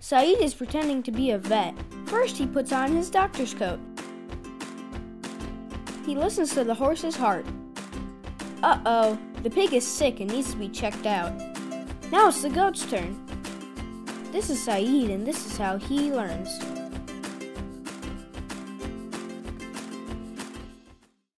Saeed is pretending to be a vet. First, he puts on his doctor's coat. He listens to the horse's heart. Uh-oh, the pig is sick and needs to be checked out. Now it's the goat's turn. This is Saeed, and this is how he learns.